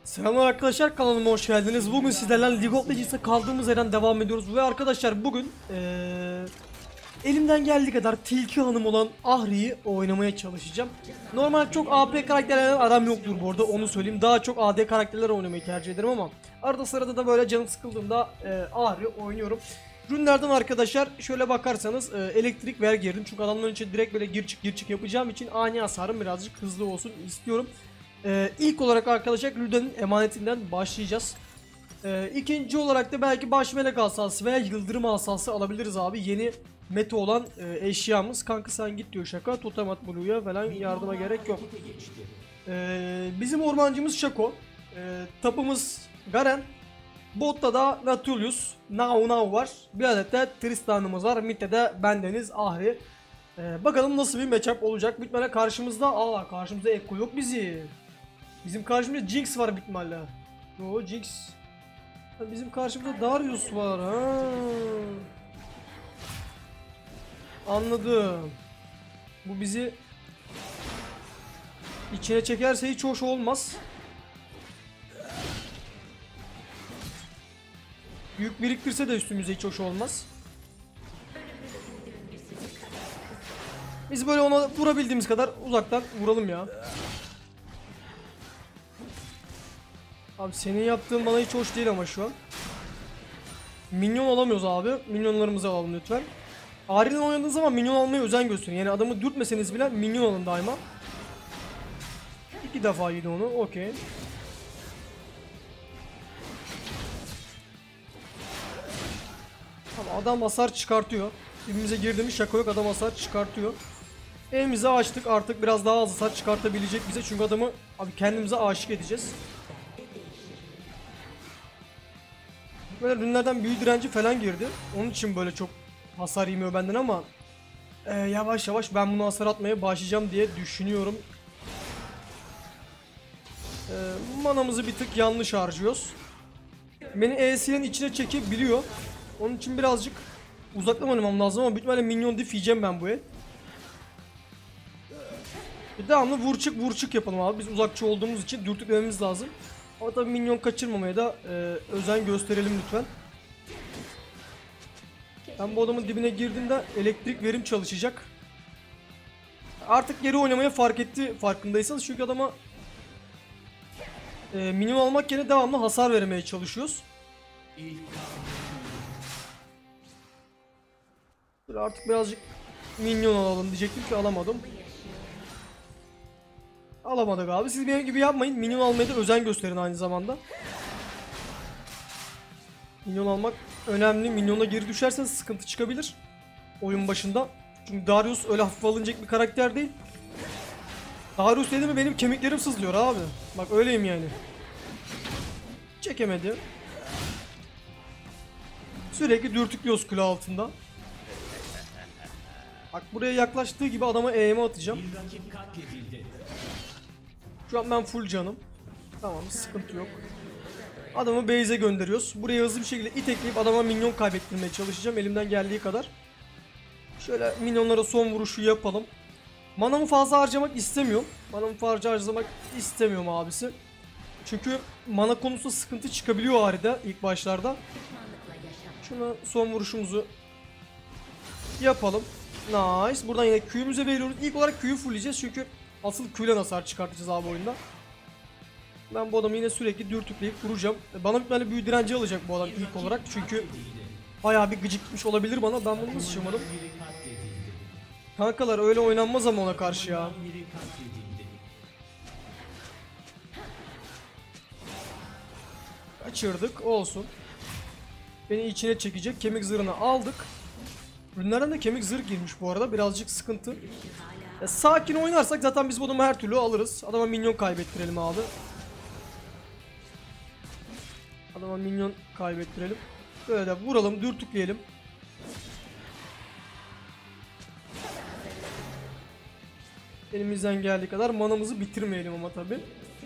Selamlar arkadaşlar, kanalıma hoş geldiniz. Bugün sizlerle League of Legends'ta kaldığımız yerden devam ediyoruz. Ve arkadaşlar bugün elimden geldiği kadar Tilki Hanım olan Ahri'yi oynamaya çalışacağım. Normal çok AP karakterlerle aram yoktur bu arada, onu söyleyeyim. Daha çok AD karakterler oynamayı tercih ederim ama arada sırada da böyle canım sıkıldığında Ahri oynuyorum. Rünlerden arkadaşlar şöyle bakarsanız elektrik ver girdim. Çünkü adamların için direkt böyle gir çık yapacağım için ani hasarım birazcık hızlı olsun istiyorum. İlk olarak arkadaşlar Lüden'in emanetinden başlayacağız. İkinci olarak da belki baş melek asası veya yıldırım asası alabiliriz abi. Yeni meta olan eşyamız. Kanka sen git diyor şaka. Totem at Blue'ya falan, yardıma gerek yok. Bizim ormancımız Shaco. Tapımız Garen. Botta da Nautilus, Now var. Bir adet de Tristan'ımız var. Mid'de de bendeniz Ahri. Bakalım nasıl bir matchup olacak. Bitmene karşımızda Ekko yok bizim. Bizim karşımızda Jinx var bitmelle. Yo Jinx. Bizim karşımızda Darius var ha. Anladım. Bu bizi içine çekerse hiç hoş olmaz. Yük biriktirse de üstümüze hiç hoş olmaz. Biz böyle ona vurabildiğimiz kadar uzaktan vuralım ya. Abi senin yaptığın bana hiç hoş değil ama şu an. Minyon alamıyoruz abi. Minyonlarımızı alalım lütfen. Ahri'den oynadığınız zaman minyon almaya özen gösterin. Yani adamı dürtmeseniz bile minyon alın daima. 2 defa yedi onu. Okey. Ama adam hasar çıkartıyor. Dibimize girdiğimiz şaka yok, adam hasar çıkartıyor. Elimizi açtık, artık biraz daha az hasar çıkartabilecek bize. Çünkü adamı abi kendimize aşık edeceğiz. Böyle ürünlerden büyü direnci falan girdi. Onun için böyle çok hasar yemiyor benden ama yavaş yavaş ben bunu hasar atmaya başlayacağım diye düşünüyorum. Manamızı bir tık yanlış harcıyoruz. Beni ES'nin içine çekebiliyor. Onun için birazcık uzaklamam lazım ama büyük ihtimalle minyon diff yiyeceğim ben bu el. Devamlı vur çık yapalım abi. Biz uzakçı olduğumuz için dürtüklememiz lazım. Ama tabii minyon kaçırmamaya da özen gösterelim lütfen. Ben bu adamın dibine girdiğimde elektrik verim çalışacak. Artık geri oynamaya farkındaysanız, çünkü adama minyon almak yerine devamlı hasar vermeye çalışıyoruz. Böyle artık birazcık minyon alalım diyecektim ki alamadım. Alamadık abi. Siz benim gibi yapmayın. Minyon almaya da özen gösterin aynı zamanda. Minyon almak önemli. Minyona geri düşerseniz sıkıntı çıkabilir oyun başında. Çünkü Darius öyle hafif alınacak bir karakter değil. Darius dedi mi benim kemiklerim sızlıyor abi. Bak öyleyim yani. Çekemedi. Sürekli dürtüklüyoruz kule altında. Bak buraya yaklaştığı gibi adama EM'e atacağım. Şu an ben full canım. Tamam, sıkıntı yok. Adamı base'e gönderiyoruz. Buraya hızlı bir şekilde itekleyip adama minyon kaybettirmeye çalışacağım elimden geldiği kadar. Şöyle minyonlara son vuruşu yapalım. Manamı fazla harcamak istemiyorum. Abisi. Çünkü mana konusunda sıkıntı çıkabiliyor harita ilk başlarda. Şuna son vuruşumuzu yapalım. Nice. Buradan yine Q'muze veriyoruz. İlk olarak Q'yu fullleyeceğiz çünkü asıl Q'yle hasar çıkartacağız abi oyunda. Ben bu adamı yine sürekli dürtükleyip vuracağım. Bana bir tane büyü direnci alacak bu adam ilk olarak çünkü bayağı bir gıcıkmış olabilir bana. Ben bunu nasıl şımarım? Kankalar öyle oynanmaz ama ona karşı ya. Kaçırdık, olsun. Beni içine çekecek, kemik zırhını aldık. Ürünlerden de kemik zırh girmiş bu arada, birazcık sıkıntı. Sakin oynarsak zaten biz bu adamı her türlü alırız. Adama minyon kaybettirelim abi. Böyle de vuralım, dürtükleyelim. Elimizden geldiği kadar manamızı bitirmeyelim ama tabi.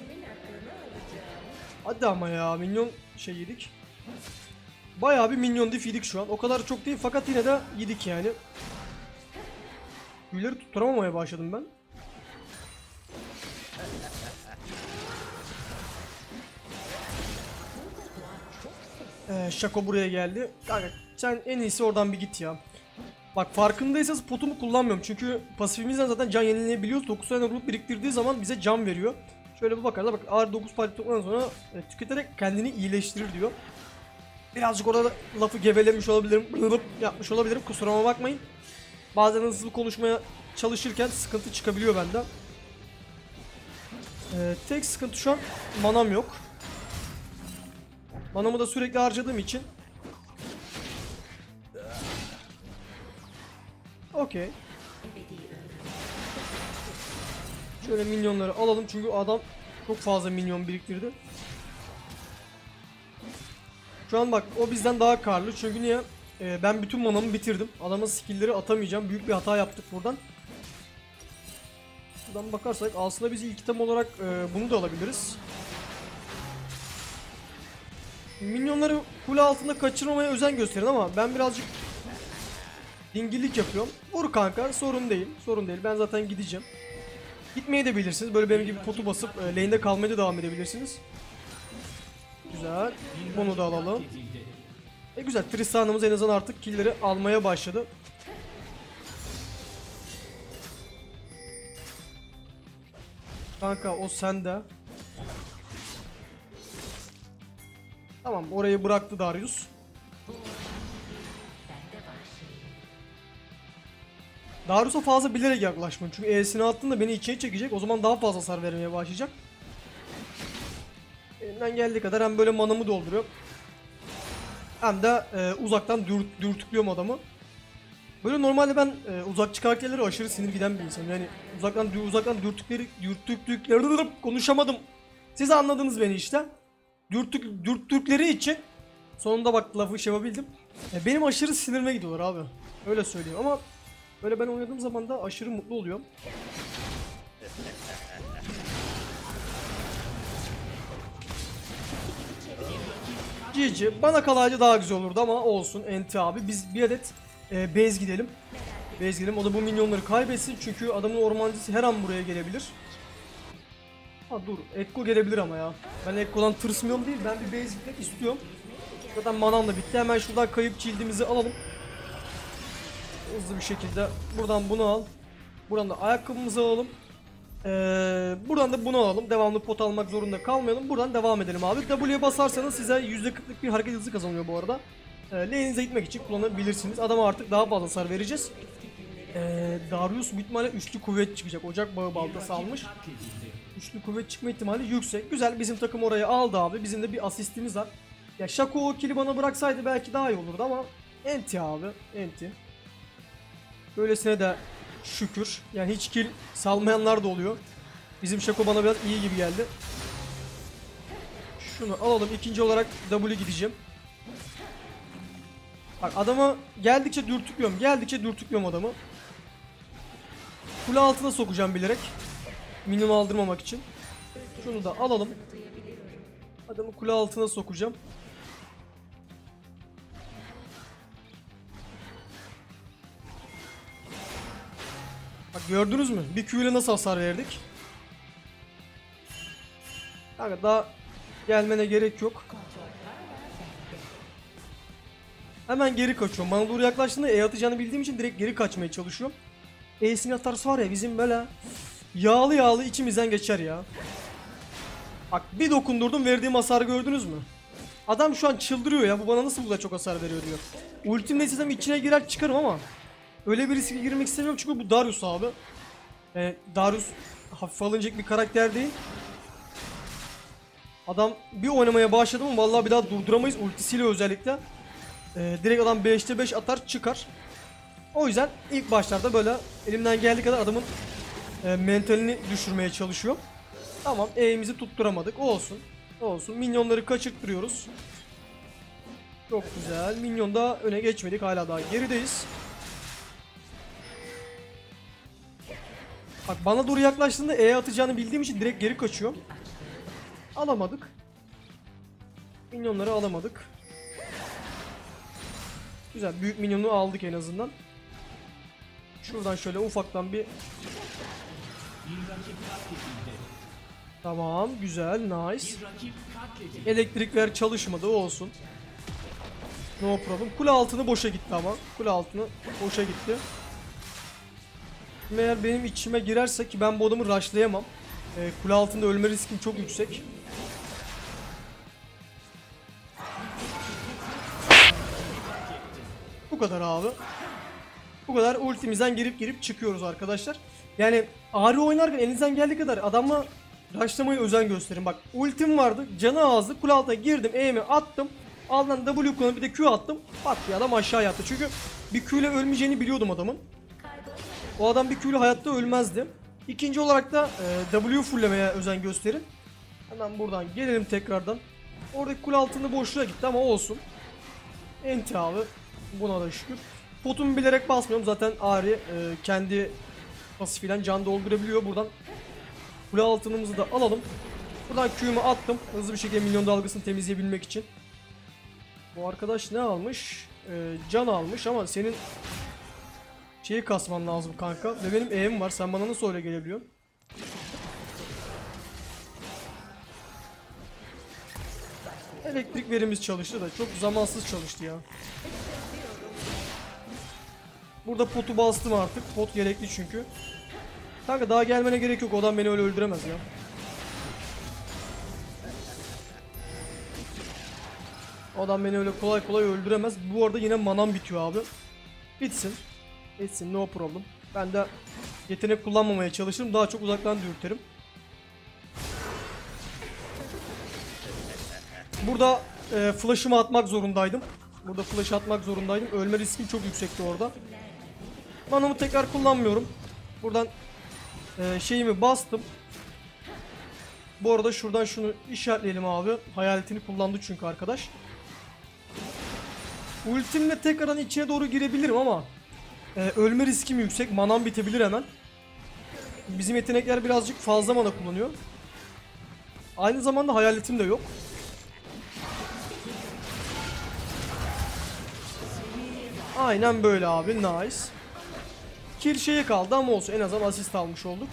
Hadi ama ya, minyon yedik. Bayağı bir minyon diff yedik şu an. O kadar çok değil fakat yine de yedik yani. Büyüleri tutturamamaya başladım ben. Shaco buraya geldi. Kanka sen en iyisi oradan bir git ya. Bak farkındaysanız potumu kullanmıyorum. Çünkü pasifimizden zaten can yenileyebiliyoruz. 9 tane ruh biriktirdiği zaman bize can veriyor. Şöyle bir bakarız. Bak ağır 9 parça topladıktan sonra tüketerek kendini iyileştirir diyor. Birazcık orada lafı gevelemiş olabilirim. Yapmış olabilirim. Kusuruma bakmayın. Bazen hızlı konuşmaya çalışırken sıkıntı çıkabiliyor bende. Tek sıkıntı şu an manam yok. Manamı da sürekli harcadığım için. Okey. Şöyle minyonları alalım çünkü adam çok fazla minyon biriktirdi. Şu an bak o bizden daha karlı çünkü niye? Ben bütün manamı bitirdim. Adamın skill'leri atamayacağım. Büyük bir hata yaptık buradan. Buradan bakarsak aslında biz ilk item olarak bunu da alabiliriz. Minyonları kule altında kaçırmamaya özen gösterin ama ben birazcık dingillik yapıyorum. Vur kanka, sorun değil. Sorun değil. Ben zaten gideceğim. Gitmeyi de bilirsiniz. Böyle benim gibi potu basıp lane'de kalmaya da devam edebilirsiniz. Güzel. Bunu da alalım. Güzel. Tristan'ımız en azından artık killleri almaya başladı. Kanka o sende. Tamam, orayı bıraktı Darius. Darius'a fazla bilerek yaklaşmayın. Çünkü E'sini attığında beni içine çekecek. O zaman daha fazla hasar vermeye başlayacak. Elimden geldiği kadar hem böyle manamı dolduruyor. Hem de uzaktan dürtüklüyorum adamı. Böyle normalde ben uzakçı karakterleri aşırı sinir giden bir insanım. Yani uzaktan dürttükleri konuşamadım. Siz anladınız beni işte. Dürttükleri için sonunda bak lafı şey yapabildim. Benim aşırı sinirime gidiyorlar abi. Öyle söyleyeyim ama böyle ben oynadığım zaman da aşırı mutlu oluyorum. GG. Bana kalaydı daha güzel olurdu ama olsun Enti abi. Biz bir adet base gidelim. Base gidelim. O da bu minyonları kaybetsin. Çünkü adamın ormancısı her an buraya gelebilir. Ha dur. Ekko gelebilir ama ya. Ben Ekko'dan tırsmıyorum değil. Ben bir base gitmek istiyorum. Zaten manam da bitti. Hemen şuradan kayıp cildimizi alalım. Hızlı bir şekilde. Buradan bunu al. Buradan da ayakkabımızı alalım. Buradan da bunu alalım. Devamlı pot almak zorunda kalmayalım. Buradan devam edelim abi. W'ye basarsanız size %40'lık bir hareket hızı kazanıyor bu arada. Lane'inize gitmek için kullanabilirsiniz. Adama artık daha fazla hasar vereceğiz. Darius büyük ihtimalle üçlü kuvvet çıkacak. Ocak bağı baltası almış. Üçlü kuvvet çıkma ihtimali yüksek. Güzel, bizim takım orayı aldı abi. Bizim de bir asistimiz var. Ya Shaco o kill'i bana bıraksaydı belki daha iyi olurdu ama Enti abi. Enti. Böylesine de şükür. Yani hiç kill salmayanlar da oluyor. Bizim Shaco bana biraz iyi gibi geldi. Şunu alalım. İkinci olarak W gideceğim. Bak adamı geldikçe dürtüklüyorum. Geldikçe dürtüklüyorum adamı. Kule altına sokacağım bilerek. Minyon aldırmamak için. Şunu da alalım. Adamı kule altına sokacağım. Bak gördünüz mü? Bir Q ile nasıl hasar verdik? Kanka daha gelmene gerek yok. Hemen geri kaçıyorum. Bana doğru yaklaştığında E atacağını bildiğim için direkt geri kaçmaya çalışıyorum. E'sini atarsa var ya bizim böyle yağlı yağlı içimizden geçer ya. Bak bir dokundurdum, verdiğim hasarı gördünüz mü? Adam şu an çıldırıyor ya, bu bana nasıl bu kadar çok hasar veriyor diyor. Ultimle istesem içine girer çıkarım ama öyle bir riske girmek istemiyorum çünkü bu Darius abi. Darius hafif alınacak bir karakter değil. Adam bir oynamaya başladı mı vallahi bir daha durduramayız ultisiyle özellikle. Direkt adam 5'te 5 atar çıkar. O yüzden ilk başlarda böyle elimden geldiği kadar adamın mentalini düşürmeye çalışıyorum. Tamam, E'mizi tutturamadık. Olsun. Olsun. Minyonları kaçırttırıyoruz. Çok güzel. Minyon da öne geçmedik. Hala daha gerideyiz. Bak bana doğru yaklaştığında E atacağını bildiğim için direkt geri kaçıyorum. Alamadık. Minyonları alamadık. Güzel. Büyük minyonu aldık en azından. Şuradan şöyle ufaktan bir... Tamam, güzel, nice. Elektrikler çalışmadı, olsun. No problem. Kule altını boşa gitti ama. Kule altını boşa gitti. Eğer benim içime girerse ki ben bu adamı rushlayamam. Kule altında ölme riskim çok yüksek. Bu kadar abi. Bu kadar ultimizden girip çıkıyoruz arkadaşlar. Yani Ahri oynarken elinizden geldiği kadar adamla rushlamaya özen gösterin. Bak ultim vardı, canı azdı, kule altına girdim, E'mi attım. Ardından W kullanıp bir de Q attım. Bak bir adam aşağı yattı. Çünkü bir Q ile ölmeyeceğini biliyordum adamın. O adam bir Q ile hayatta ölmezdi. İkinci olarak da W fulllemeye özen gösterin. Hemen buradan gelelim tekrardan. Oradaki kule altında boşluğa gitti ama olsun. Enti abi. Buna da şükür. Potumu bilerek basmıyorum. Zaten Ahri kendi pasifiyle can doldurabiliyor. Buradan kule altınımızı da alalım. Buradan Q'mu attım. Hızlı bir şekilde minyon dalgasını temizleyebilmek için. Bu arkadaş ne almış? Can almış ama senin şeyi kasman lazım kanka. Ve benim E'm var. Sen bana nasıl öyle gelebiliyorsun? Elektrik verimiz çalıştı da çok zamansız çalıştı ya. Burada potu bastım artık. Pot gerekli çünkü. Kanka daha gelmene gerek yok. O adam beni öyle öldüremez ya. O adam beni öyle kolay kolay öldüremez. Bu arada yine manam bitiyor abi. Bitsin. Bitsin, no problem. Ben de yetenek kullanmamaya çalışırım. Daha çok uzaktan dürterim. Burada flash'ımı atmak zorundaydım. Burada flash atmak zorundaydım. Ölme riskim çok yüksekti orada. Manamı tekrar kullanmıyorum. Buradan şeyimi bastım. Bu arada şuradan şunu işaretleyelim abi. Hayaletini kullandı çünkü arkadaş. Ultimle tekrardan içine doğru girebilirim ama ölme riskim yüksek. Manam bitebilir hemen. Bizim yetenekler birazcık fazla mana kullanıyor. Aynı zamanda hayaletim de yok. Aynen böyle abi, nice. Kill şeye kaldı ama olsun, en azından asist almış olduk.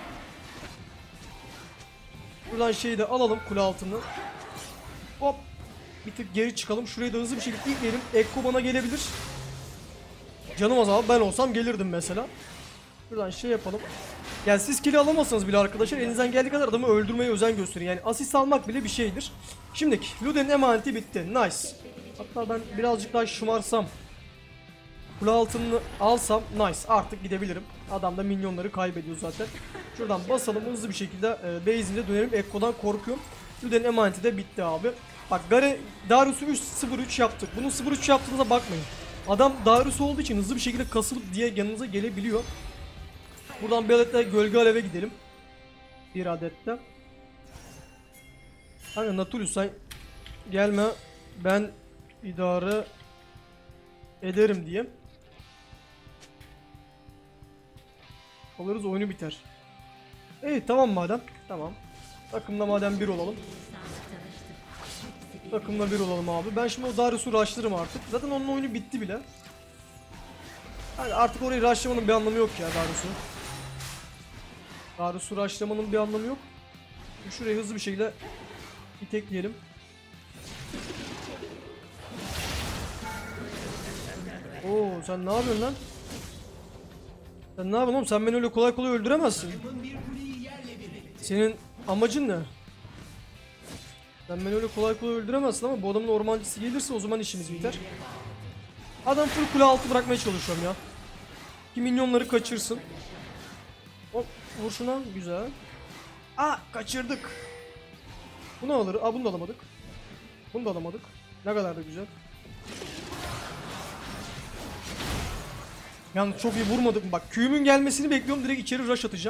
Buradan şeyi de alalım, kule altını. Hop. Bir tık geri çıkalım. Şurayı da hızlı bir şekilde ilkleyelim. Ekko bana gelebilir. Canım az abi, ben olsam gelirdim mesela. Buradan şey yapalım. Yani siz kill alamazsanız bile arkadaşlar elinizden geldiği kadar adamı öldürmeye özen gösterin. Yani asist almak bile bir şeydir. Şimdiki Luden'in emaneti bitti. Nice. Hatta ben birazcık daha şımarsam, kule altını alsam nice, artık gidebilirim. Adam da minyonları kaybediyor zaten. Şuradan basalım hızlı bir şekilde base'ine dönelim. Ekko'dan korkuyorum. Luden'in emaneti de bitti abi. Bak Darius'u 3-0-3 yaptık. Bunun 0-3 yaptığınıza bakmayın. Adam Darius olduğu için hızlı bir şekilde kasılıp diye yanınıza gelebiliyor. Buradan bir adetle gölge aleve gidelim. Bir adette. Hani Nautilus sen gelme, ben idare ederim diye. Alırız, oyunu biter. İyi tamam madem. Tamam. Takımla madem bir olalım. Takımla bir olalım abi. Ben şimdi o Darius'u rushlarım artık. Zaten onun oyunu bitti bile. Yani artık orayı rushlamanın bir anlamı yok ya Darius'u. Darius'u rushlamanın bir anlamı yok. Şimdi şurayı hızlı bir şekilde itekleyelim. Oo sen ne yapıyorsun lan? Sen ne yapıyorsun oğlum? Sen beni öyle kolay kolay öldüremezsin. Senin amacın ne? Sen beni öyle kolay kolay öldüremezsin ama bu adamın ormancısı gelirse o zaman işimiz biter. Adam full kule altı bırakmaya çalışıyorum ya. Ki minyonları kaçırsın. Hop vur şuna, güzel. Aa kaçırdık. Bunu alır. Aa bunu da alamadık. Bunu da alamadık. Ne kadar da güzel. Yani çok iyi vurmadık mı? Bak Q'mun gelmesini bekliyorum, direkt içeri rush atacağım.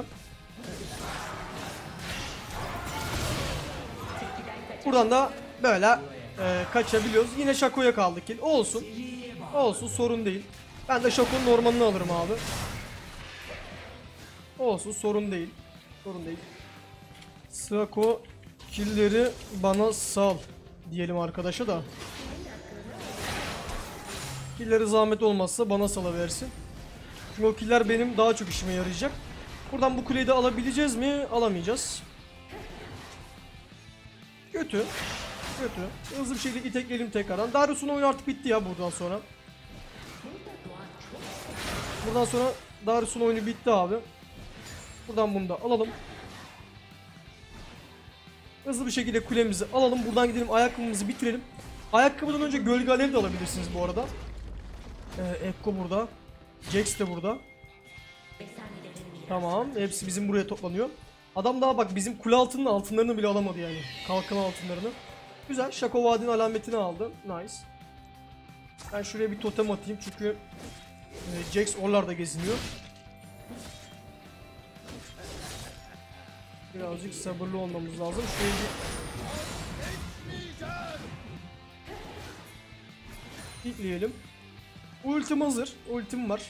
Buradan da böyle kaçabiliyoruz. Yine Shaco'ya kaldı kill. Olsun. Olsun, sorun değil. Ben de Shaco'nun normalini alırım abi. Olsun, sorun değil. Sorun değil. Shaco killleri bana sal diyelim arkadaşa da. Killleri zahmet olmazsa bana salıversin. Çünkü o killer benim daha çok işime yarayacak. Buradan bu kuleyi de alabileceğiz mi? Alamayacağız. Kötü. Kötü. Hızlı bir şekilde itekleyelim tekrardan. Darius'un oyunu artık bitti ya buradan sonra. Buradan sonra Darius'un oyunu bitti abi. Buradan bunu da alalım. Hızlı bir şekilde kulemizi alalım. Buradan gidelim, ayakkabımızı bitirelim. Ayakkabıdan önce gölge alev de alabilirsiniz bu arada. Ekko burada. Jax de burada. Tamam. Hepsi bizim buraya toplanıyor. Adam daha bak bizim kule altının altınlarını bile alamadı yani. Kalkan altınlarını. Güzel. Şako Vadi'nin alametini aldı. Nice. Ben şuraya bir totem atayım çünkü Jax oralarda geziniyor. Birazcık sabırlı olmamız lazım. Şuraya bir pikleyelim. Ultim hazır. Ultim var.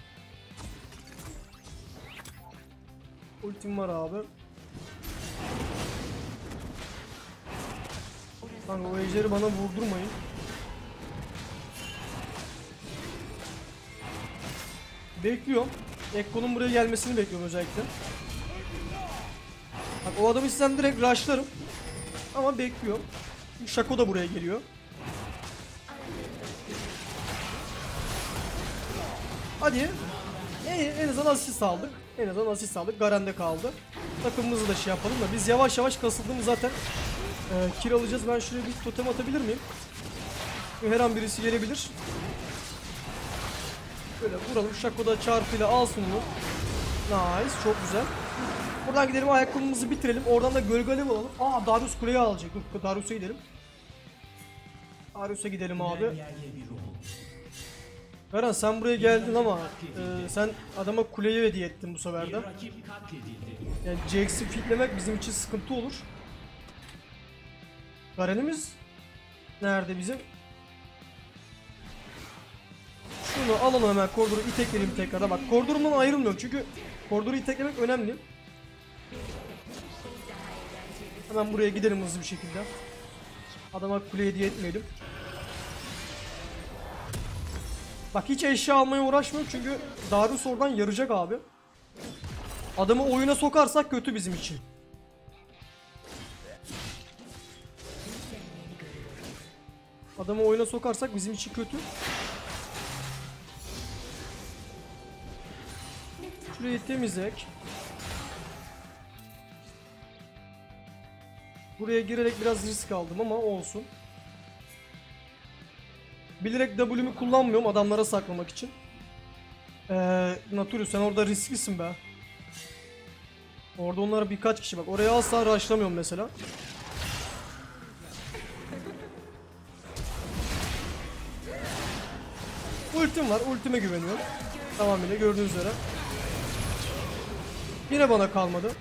Ultim var abi. Kanka o ejderi bana vurdurmayın. Bekliyorum. Ekko'nun buraya gelmesini bekliyorum özellikle. Bak o adamı sizden direkt rushlarım. Ama bekliyorum. Çünkü Şako da buraya geliyor. Hadi. En azından asist aldık. En azından asist aldık. Garen'de kaldı. Takımımızı da şey yapalım da biz yavaş yavaş kasıldığımız zaten kill alacağız. Ben şuraya bir totem atabilir miyim? Her an birisi gelebilir. Böyle vuralım. Şako da çarpıyla alsın onu. Nice. Çok güzel. Buradan gidelim, ayakkabımızı bitirelim. Oradan da gölge alev alalım. Aa, Darius kuleyi alacak. Dur, Darius'a gidelim. Darius'a gidelim abi. Eren sen buraya geldin ama sen adama kuleyi hediye ettin bu sefer de. Yani Jax'i fitlemek bizim için sıkıntı olur. Garen'imiz nerede bizim? Şunu alalım hemen, koridoru itekleyelim tekrar. Bak koridorumdan ayrılmıyorum çünkü koridoru iteklemek önemli. Hemen buraya gidelim hızlı bir şekilde. Adama kule hediye etmeyelim. Bak hiç eşya almaya uğraşmıyorum çünkü Darius oradan yarayacak abi. Adamı oyuna sokarsak kötü bizim için. Adamı oyuna sokarsak bizim için kötü. Şurayı temizlek. Buraya girerek biraz risk aldım ama olsun. Bilerek W'mi kullanmıyorum adamlara saklamak için. Naturius sen orada risklisin be. Orada onlara birkaç kişi bak. Oraya asla rushlamıyorum mesela. Ultim var. Ultime güveniyorum. Tamamıyla gördüğünüz üzere. Yine bana kalmadı.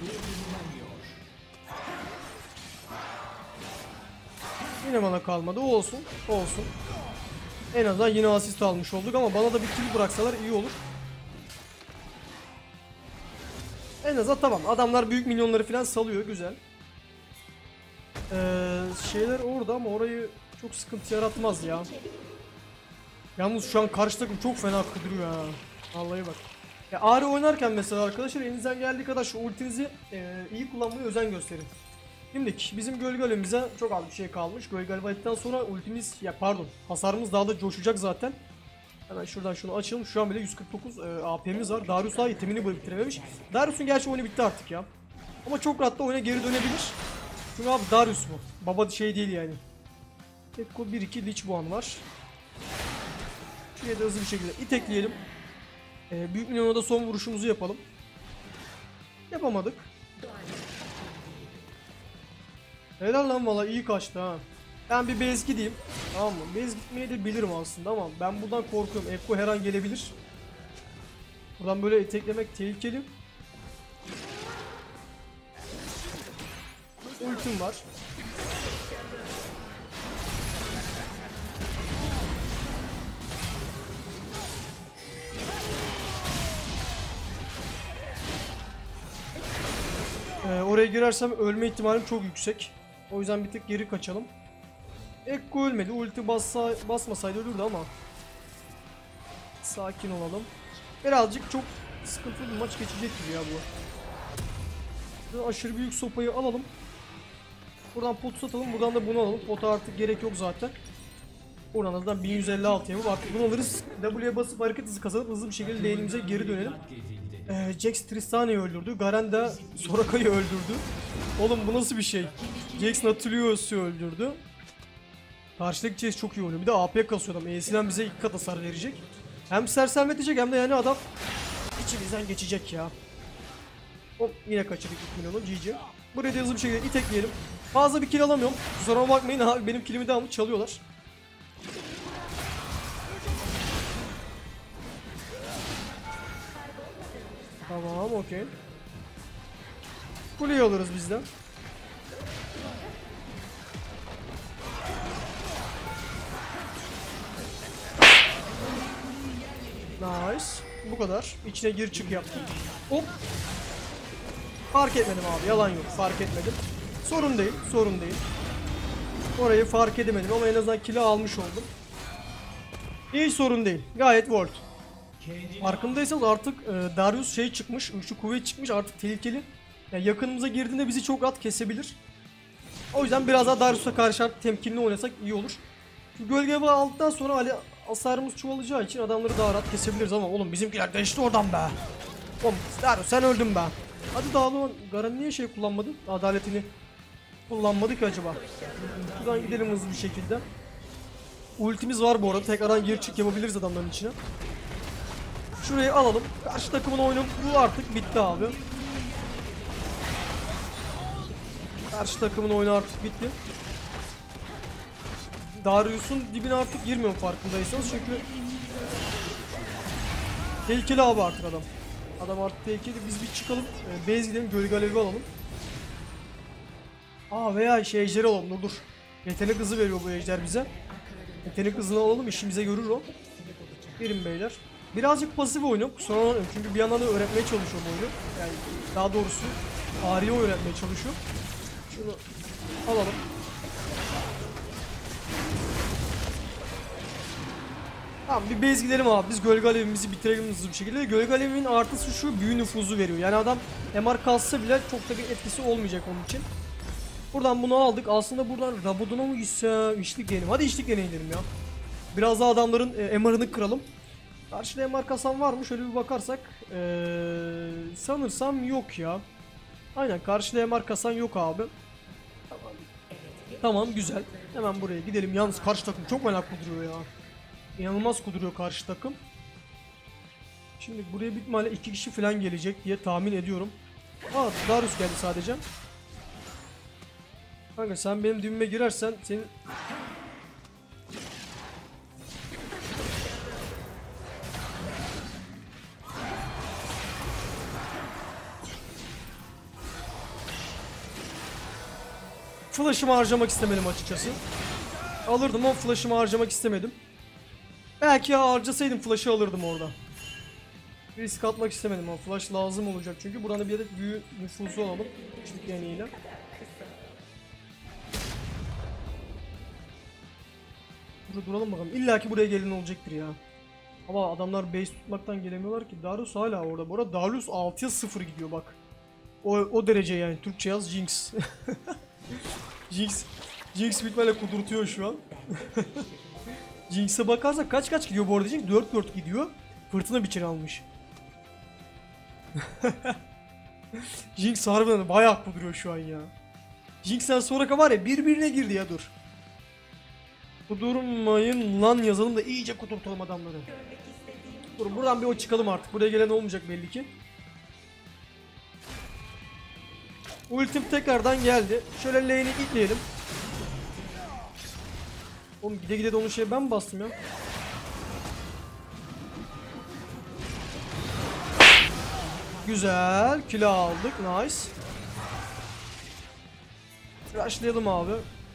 Yine bana kalmadı. O olsun. O olsun. En azından yine asist almış olduk ama bana da bir kill bıraksalar iyi olur. En azından tamam. Adamlar büyük milyonları falan salıyor. Güzel. Şeyler orada ama orayı çok sıkıntı yaratmaz ya. Yalnız şu an karşı takım çok fena kıdırıyor ha. Vallahi bak. Ya Ahri oynarken mesela arkadaşlar elinizden geldiği kadar şu ultinizi iyi kullanmaya özen gösterin. Şimdi bizim gölge alevimize çok az bir şey kalmış. Gölge alevinden sonra ultimiz, ya pardon, hasarımız daha da coşacak zaten. Hemen şuradan şunu açalım. Şu an bile 149 AP'miz var. Darius daha itemini bitirememiş. Darius'un gerçi oyunu bitti artık ya. Ama çok rahat da oyuna geri dönebilir. Çünkü abi Darius bu. Baba şey değil yani. Ekko 1-2 Lich Boğan var. Şuraya da hızlı bir şekilde itekleyelim. Büyük milyona da son vuruşumuzu yapalım. Yapamadık. Helal lan, valla iyi kaçtı ha. Ben bir base gideyim. Tamam mı? Base gitmeyi de bilirim aslında ama ben buradan korkuyorum. Ekko her an gelebilir. Buradan böyle iteklemek tehlikeli. Ultim var. Oraya girersem ölme ihtimalim çok yüksek. O yüzden bir tık geri kaçalım. Ekko ölmedi. Ulti basmasaydı ölürdü ama. Sakin olalım. Birazcık çok sıkıntılı bir maç geçecek gibi ya bu. Aşırı büyük sopayı alalım. Buradan pot satalım. Buradan da bunu alalım. Pota artık gerek yok zaten. Buradan azından 1156 yapıp artık bunu alırız. W'ye basıp hareket hızı kazanıp hızlı bir şekilde lane'imize geri dönelim. Jax Tristana'yı öldürdü. Garen de Soraka'yı öldürdü. Oğlum bu nasıl bir şey? Jax Nautilus'u öldürdü. Karşıdaki Jax çok iyi oynuyor. Bir de AP kasıyor adam. E'sinden bize 2 kat hasar verecek. Hem sersemletecek hem de yani adam içimizden geçecek ya. Hop yine kaçırdık ilk milyonu. GG. Buraya da hızlı bir şekilde itekleyelim. Fazla bir kill alamıyorum. Kusura bakmayın abi, benim killimi devamlı çalıyorlar. Tamam, okey. Kuleyi alırız biz de. Nice. Bu kadar. İçine gir çık yaptım. Hop. Fark etmedim abi. Yalan yok. Fark etmedim. Sorun değil. Sorun değil. Orayı fark edemedim ama en azından kill'i almış oldum. Hiç sorun değil. Gayet worth. Farkındaysanız artık Darius şey çıkmış. Üçlü kuvvet çıkmış. Artık tehlikeli. Yani yakınımıza girdiğinde bizi çok rahat kesebilir. O yüzden biraz daha Darius'a karşı artık temkinli oynasak iyi olur. Şu gölge bağı aldıktan sonra Ali hasarımız çoğalacağı için adamları daha rahat kesebiliriz ama oğlum bizimkiler geçti oradan be. Oğlum Darius sen öldün be. Hadi dağılın. Garen niye şey kullanmadı? Adaletini kullanmadı ki acaba? Şuradan gidelim hızlı bir şekilde. Ultimiz var bu arada. Tekrardan gir çık yapabiliriz adamların içine. Şurayı alalım. Karşı takımın oyunu bu artık bitti abi. Karşı takımın oyunu artık bitti. Darius'un dibine artık girmiyorum farkındaysanız çünkü tehlikeli abi artık adam. Adam artık tehlikeli. Biz bir çıkalım. Base gidelim. Gölge alevi alalım. Veya şey ejderi alalım. Dur. Yetenek hızı veriyor bu ejder bize. Yetenek hızını alalım. İşimize görür o. Verin beyler. Birazcık pasif oynuyorum. Sonra çünkü bir yandan da öğretmeye çalışıyorum oyunu. Yani daha doğrusu Ahri'yi öğretmeye çalışıyorum. Şunu alalım. Tamam bir base gidelim abi. Biz gölge alevimizi bitirelim hızlı bir şekilde. Gölge alevinin artısı şu, büyü nüfuzu veriyor. Yani adam MR kalsa bile çok da bir etkisi olmayacak onun için. Buradan bunu aldık. Aslında buradan Rabadon'a mı gitsem? İçlik diyelim. Hadi içlik deneyelim ya. Biraz daha adamların MR'ını kıralım. Karşıda MR kasan var mı? Şöyle bir bakarsak. Sanırsam yok ya. Aynen karşıda MR kasan yok abi. Tamam. Tamam güzel. Hemen buraya gidelim. Yalnız karşı takım çok meraklı duruyor ya. İnanılmaz kuduruyor karşı takım. Şimdi buraya bir ihtimalle 2 kişi falan gelecek diye tahmin ediyorum. Darius geldi sadece. Kanka sen benim dibime girersen senin... Flash'ımı harcamak istemedim açıkçası. Alırdım ama flash'ımı harcamak istemedim. Belki ya harcasaydım flash'ı alırdım orada. Risk atmak istemedim ama flash lazım olacak çünkü buradan bir adet büyü nüfusu alalım. İçlik yeniyle. Burada duralım bakalım. İlla ki buraya gelin olacaktır ya. Ama adamlar base tutmaktan gelemiyorlar ki. Darius hala orada. Bu arada Darius 6'ya 0 gidiyor bak. O derece yani. Türkçe yaz Jinx. Jinx bitmeyle kudurtuyor şu an. Jinx'e bakarsak kaç gidiyor bu arada Jinx? 4-4 gidiyor. Fırtına biçeni almış. Jinx harbiden bayağı kuduruyor şu an ya. Jinx'ten sonraki var ya birbirine girdi ya dur. Kudurmayın lan yazalım da iyice kudurtalım adamları. Dur buradan bir o çıkalım artık. Buraya gelen olmayacak belli ki. Ultim tekrardan geldi. Şöyle lane'i itleyelim. Oğlum gide gide de onun şeye ben mi bastım ya? Güzel. Kill aldık. Nice. Rushlayalım abi.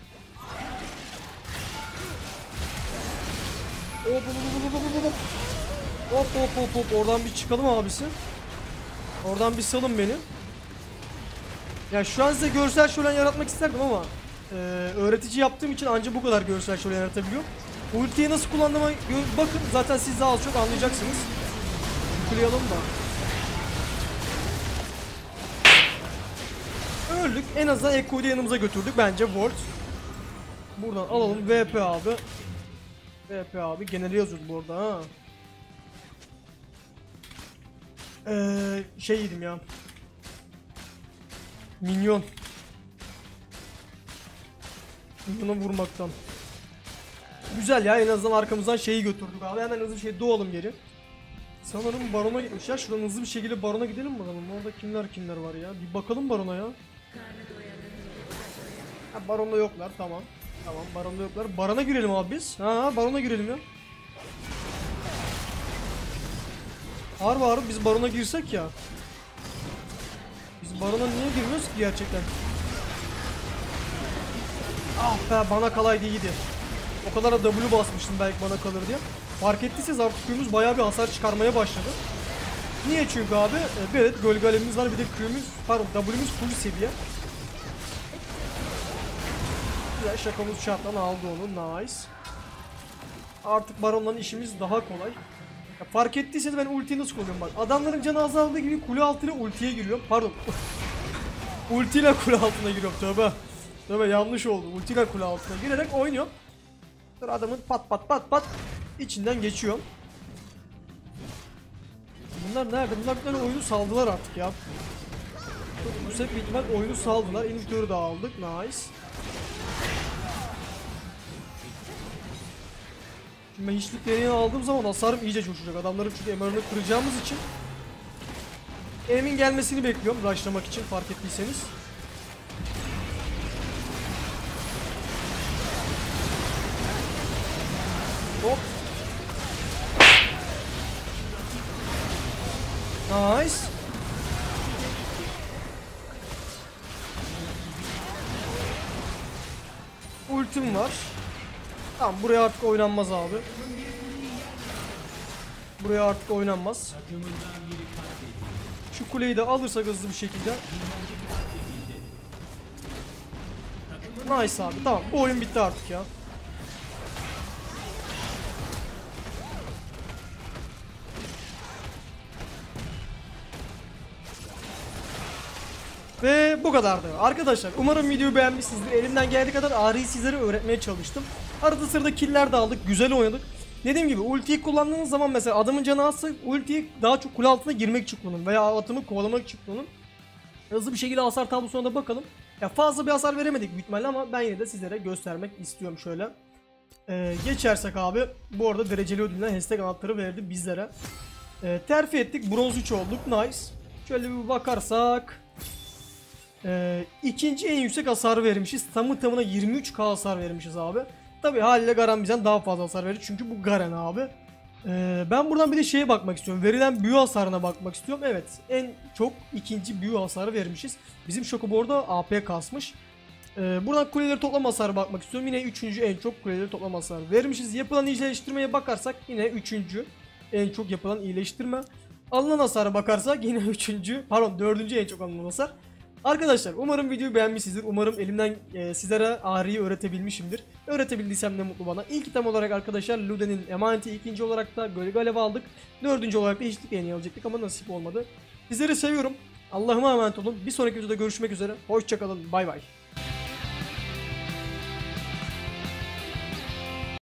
Hop. Oradan bir çıkalım abisi. Oradan bir salın beni. Ya şu an size görsel şölen yaratmak isterdim ama öğretici yaptığım için ancak bu kadar görsel şölen yaratabiliyorum. Ultiyi nasıl kullandığıma bakın zaten siz daha az çok anlayacaksınız. Yüklayalım da. öldük. En azından Ekko'yu da yanımıza götürdük bence Volt. Buradan alalım VP abi. VP abi geneli yazıyordu bu arada ha. Şey yedim ya. Minyon. Minyona vurmaktan. Güzel ya, en azından arkamızdan şeyi götürdük abi. Hemen hızlı bir şey doğalım geri. Sanırım barona gitmiş ya. Şuradan hızlı bir şekilde barona gidelim bakalım. Orada kimler var ya. Bir bakalım barona ya. Ha, baronda yoklar, tamam. Tamam, baronda yoklar. Barona girelim abi biz. Ha, barona girelim ya. Harbi biz barona girsek ya. Biz barona niye girmiyoruz ki gerçekten? Ah be, bana kalaydı iyiydi. O kadar da W basmıştım belki bana kalır diye. Fark ettiyseniz artık Q'muz bayağı bir hasar çıkarmaya başladı. Niye? Çünkü abi bir adet gölge alevimiz var, bir de Q'muz, pardon W'muz full seviye. Güzel, şakamız şarttan aldı onu, nice. Artık baronla işimiz daha kolay. Ya fark ettiyseniz ben ultiyi nasıl kullanıyorum bak. Adamların canı azaldığı gibi kule altıyla ultiye giriyorum. Pardon. Ultiyle kule altına giriyorum, tövbe. Tövbe, yanlış oldu. Ultiyle kule altına girerek oynuyorum. Sonra adamın pat içinden geçiyorum. Bunlar nerede? Bunlar bir tane oyunu saldılar artık ya. Çok yüksek bir ihtimal oyunu saldılar. İnhibitörü de aldık. Nice. Şimdi ben hiçlik deneyi aldığım zaman hasarım iyice coşacak. Adamların çünkü MR'ını kıracağımız için Emin gelmesini bekliyorum rushlamak için, fark ettiyseniz. Hop. Nice. Ultim var. Tamam, buraya artık oynanmaz abi. Buraya artık oynanmaz. Şu kuleyi de alırsak hızlı bir şekilde. Nice abi, tamam, bu oyun bitti artık ya. Ve bu kadardı. Arkadaşlar umarım videoyu beğenmişsinizdir. Elimden geldiği kadar Ahri'yi sizlere öğretmeye çalıştım. Arada sırada killer de aldık. Güzel oynadık. Dediğim gibi ultiyi kullandığınız zaman mesela adamın canı azsa ultiyi daha çok kule altına girmek için kullanın. Veya atımı kovalamak için kullanın. Hızlı bir şekilde hasar tablosuna da bakalım. Ya fazla bir hasar veremedik büyük ihtimalle ama ben yine de sizlere göstermek istiyorum şöyle. Geçersek abi. Bu arada dereceli ödülünden hashtag anahtarı verdi bizlere. Terfi ettik. Bronz 3 olduk. Nice. Şöyle bir bakarsak. İkinci en yüksek hasar vermişiz. Tamı tamına 23k hasar vermişiz abi. Tabi haliyle Garen bizden daha fazla hasar verir. Çünkü bu Garen abi. Ben buradan bir de şeye bakmak istiyorum. Verilen büyü hasarına bakmak istiyorum. Evet, en çok ikinci büyü hasarı vermişiz. Bizim Şoku bu arada AP kasmış. Buradan kuleleri toplam hasarı bakmak istiyorum. Yine üçüncü en çok kuleleri toplam hasarı vermişiz. Yapılan iyileştirmeye bakarsak yine üçüncü en çok yapılan iyileştirme. Alınan hasara bakarsak yine dördüncü en çok alınan hasar. Arkadaşlar umarım videoyu beğenmişsinizdir. Umarım elimden sizlere Ahri'yi öğretebilmişimdir. Öğretebildiysem ne mutlu bana. İlk item olarak arkadaşlar Luden'in emaneti, ikinci olarak da Gölge Alev aldık. Dördüncü olarak da hiçlik yeni alacaktık ama nasip olmadı. Sizleri seviyorum. Allah'ıma emanet olun. Bir sonraki videoda görüşmek üzere. Hoşçakalın. Bay bay.